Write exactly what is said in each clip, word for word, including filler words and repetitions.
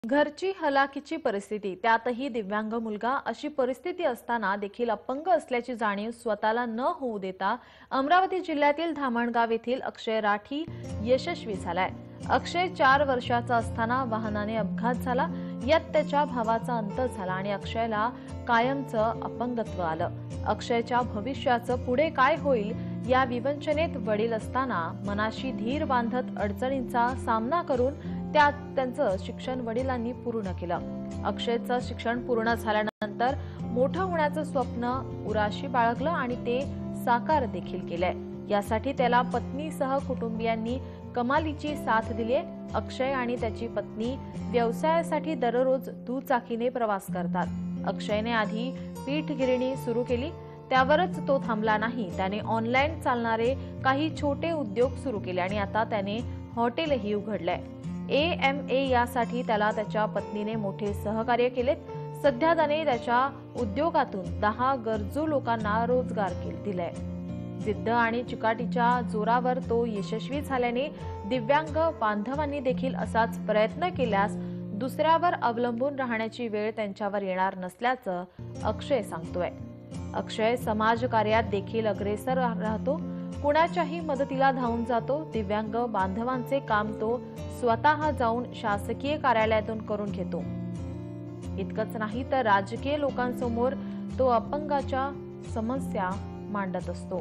घरची हलाखीची परिस्थिती, त्यातही दिव्यांग मुलगा, अशी परिस्थिती असताना देखील अपंग असल्याची जाणीव स्वतःला न होऊ देता अमरावती जिल्ह्यातील धामणगाव येथील अक्षय राठी यशस्वी झालाय। अक्षय चार वर्षाचा असताना वाहनाने अपघात झाला। यात त्याच्या भावाचा अंत झाला आणि अक्षयला कायमचं अपंगत्व आलं। अक्षयच्या भविष्याचं पुढे काय होईल या विवंचनेत वडील असताना मनाशी धीर बांधत अडचणींचा सामना करून त्यात त्यांचं शिक्षण वडिलांनी पूर्ण केलं। अक्षयचं शिक्षण पूर्ण झाल्यानंतर मोठं होण्याचं स्वप्न उराशी बाळगलं आणि ते साकार देखील केलंय। यासाठी त्याला पत्नीसह कुटुंबियांनी कमालीची साथ दिली आहे। अक्षय आणि त्याची पत्नी व्यवसायासाठी दररोज दुचाकीने प्रवास करतात। अक्षयने आधी पीठ गिरणी सुरू केली, त्यावरच तो थांबला नाही। त्याने ऑनलाईन चालणारे काही छोटे उद्योग सुरू केले आणि आता त्याने हॉटेलही उघडलंय। ए एम ए यासाठी त्याला त्याच्या पत्नीने मोठे सहकार्य केलेत। सध्या त्याने त्याच्या उद्योगातून दहा गरजू लोकांना रोजगार दिलाय। जिद्द आणि चिकाटीच्या जोरावर तो यशस्वी झाल्याने दिव्यांग बांधवांनी देखील असाच प्रयत्न केल्यास दुसऱ्यावर अवलंबून राहण्याची वेळ त्यांच्यावर येणार नसल्याचं अक्षय सांगतोय। अक्षय समाजकार्यात देखील अग्रेसर राहतो, कुणाच्याही मदतीला धावून जातो। दिव्यांग बांधवांचे काम तो स्वतः जाऊन शासकीय कार्यालयातून करून घेतो। इतकंच नाही तर राजकीय लोकांसमोर तो अपंगाच्या समस्या मांडत असतो।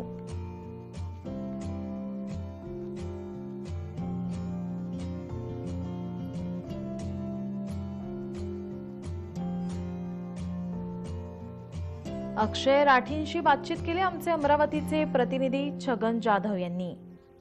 अक्षय राठींशी बातचीत केली आमचे अमरावतीचे प्रतिनिधी छगन जाधव यांनी।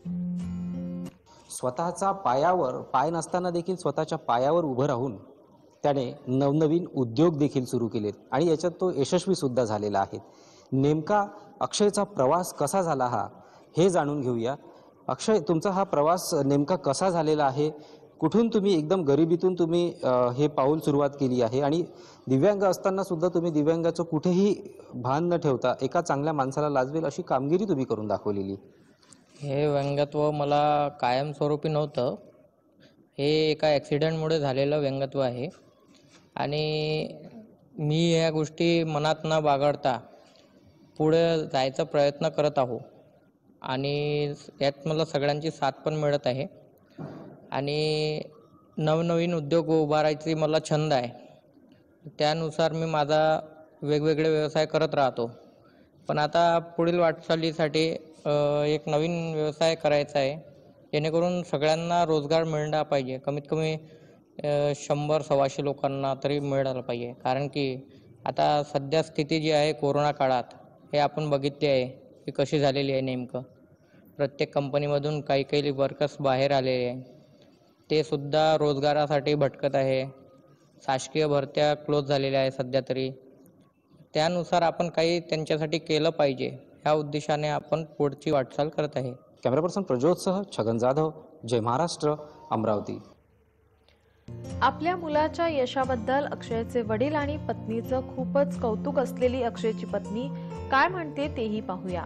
स्वतःचा पायावर पाय नसताना देखील स्वतःच्या पायावर उभं राहून त्याने नवनवीन उद्योग देखील सुरू केलेत आणि याच्यात तो यशस्वी सुद्धा झालेला आहे। नेमका अक्षयचा प्रवास कसा झाला हा हे जाणून घेऊया। अक्षय, तुमचा हा प्रवास नेमका कसा झालेला आहे? कुठून तुम्ही एकदम गरिबीतून तुम्ही हे पाऊल सुरुवात केली आहे आणि दिव्यांग असताना सुद्धा तुम्ही दिव्यांगाचं कुठेही भान न ठेवता एका चांगल्या माणसाला लाजवेल अशी कामगिरी तुम्ही करून दाखवलेली। हे व्यंगत्व मला कायमस्वरूपी नव्हतं, हे एका ॲक्सिडेंटमुळे झालेलं व्यंगत्व आहे आणि मी या गोष्टी मनात न बाळगता पुढे जायचा प्रयत्न करत आहो आणि यात मला सगळ्यांची साथ पण मिळत आहे आणि नवनवीन उद्योग उभारायची मला छंद आहे। त्यानुसार मी माझा वेगवेगळे व्यवसाय करत राहतो, पण आता पुढील वाटचालीसाठी एक नवीन व्यवसाय करायचा आहे, जेणेकरून सगळ्यांना रोजगार मिळाला पाहिजे। कमीत कमी शंभर सव्वाशे लोकांना तरी मिळालं पाहिजे, कारण की आता सध्या स्थिती जी आहे कोरोना काळात हे आपण बघितले आहे की कशी झालेली आहे। नेमकं प्रत्येक कंपनीमधून काही काही वर्कर्स बाहेर आलेले आहे, ते सुद्धा रोजगारासाठी भटकत आहे। शासकीय भरत्या क्लोज झालेल्या आहे सध्या तरी, त्यानुसार आपण काही त्यांच्यासाठी केलं पाहिजे ह्या उद्देशाने आपण पुढची वाटचाल करत आहे। कॅमेरा पर्सन प्रज्योतसह छगन जाधव, जय महाराष्ट्र, अमरावती। आपल्या मुलाच्या यशाबद्दल अक्षयचे वडील आणि पत्नीचं खूपच कौतुक असलेली अक्षयची पत्नी काय म्हणते तेही पाहूया।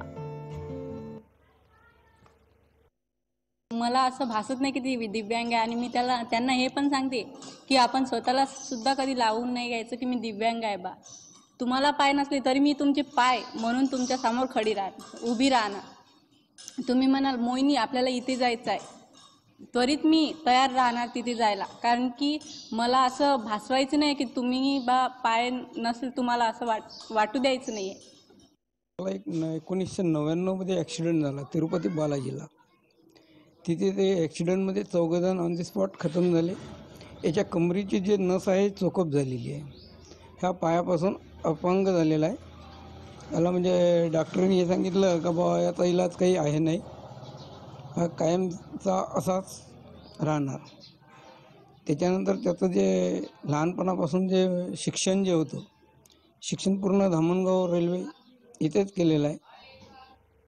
मला असं भासत नाही की ती दिव्यांग आहे आणि मी त्याला त्यांना हे पण सांगते की आपण स्वतःला सुद्धा कधी लावून नाही घ्यायचं की मी दिव्यांग आहे बा। तुम्हाला पाय नसले तरी मी तुमचे पाय म्हणून तुमच्या समोर खडी राहणार, उभी राहणार। तुम्ही म्हणाल मोहिनी आपल्याला इथे जायचं आहे, त्वरित मी तयार राहणार तिथे जायला, कारण की मला असं भासवायचं नाही की तुम्ही बा पाय नसेल तुम्हाला असं वाट वाटू द्यायचं नाही आहे। मला एक एकोणीसशे नव्याण्णवमध्ये ॲक्सिडेंट झाला तिरुपती बालाजीला। तिथे ते ॲक्सिडेंटमध्ये चौघजण ऑन द स्पॉट खतम झाले। याच्या कमरीची जे नस आहे चोकअप झालेली आहे, ह्या पायापासून अपंग झालेला आहे। त्याला म्हणजे डॉक्टरांनी हे सांगितलं का बा याचा इलाज काही आहे नाही, हा कायमचा असाच राहणार। त्याच्यानंतर त्याचं जे लहानपणापासून जे शिक्षण जे होतं, शिक्षण पूर्ण धामणगाव रेल्वे इथेच केलेलं आहे।